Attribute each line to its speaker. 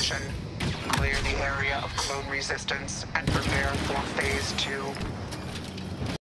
Speaker 1: mission. Clear the area of clone resistance and prepare for Phase 2.